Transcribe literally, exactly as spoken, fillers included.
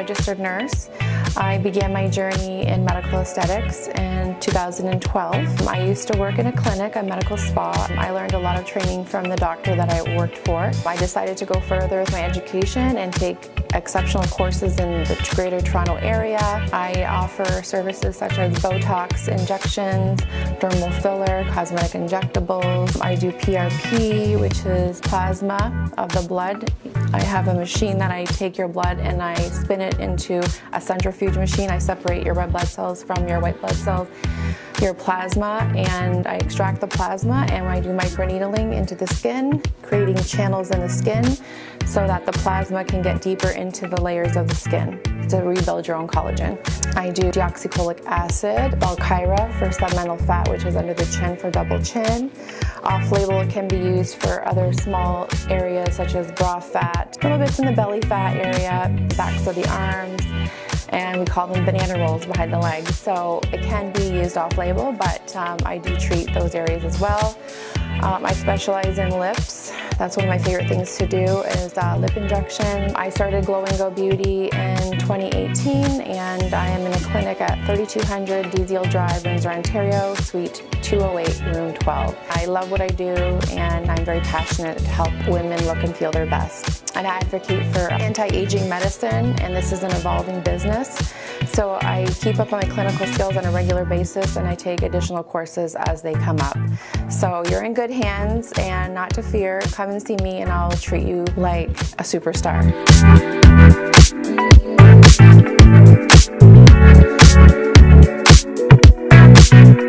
registered nurse. I began my journey in medical aesthetics in two thousand twelve. I used to work in a clinic, a medical spa. I learned a lot of training from the doctor that I worked for. I decided to go further with my education and take exceptional courses in the Greater Toronto area. I offer services such as Botox injections, dermal filler, cosmetic injectables. I do P R P, which is plasma of the blood. I have a machine that I take your blood and I spin it into a centrifuge machine. I separate your red blood cells from your white blood cells, your plasma, and I extract the plasma and I do microneedling into the skin, creating channels in the skin so that the plasma can get deeper into the layers of the skin to rebuild your own collagen. I do deoxycholic acid, Belkyra for submental fat, which is under the chin for double chin. Off-label, it can be used for other small areas such as bra fat, little bits in the belly fat area, backs of the arms, and we call them banana rolls behind the legs. So it can be used off-label, but um, I do treat those areas as well. Um, I specialize in lips. That's one of my favorite things to do is uh, lip injection. I started Glow and Go Beauty in twenty eighteen, and I am in a clinic at thirty-two hundred Deasiel Drive, Windsor, Ontario, Suite two oh eight, Room twelve. I love what I do, and I'm very passionate to help women look and feel their best. I advocate for anti-aging medicine, and this is an evolving business. So I keep up on my clinical skills on a regular basis, and I take additional courses as they come up. So you're in good hands, and not to fear. Come and see me and I'll treat you like a superstar. Thank you.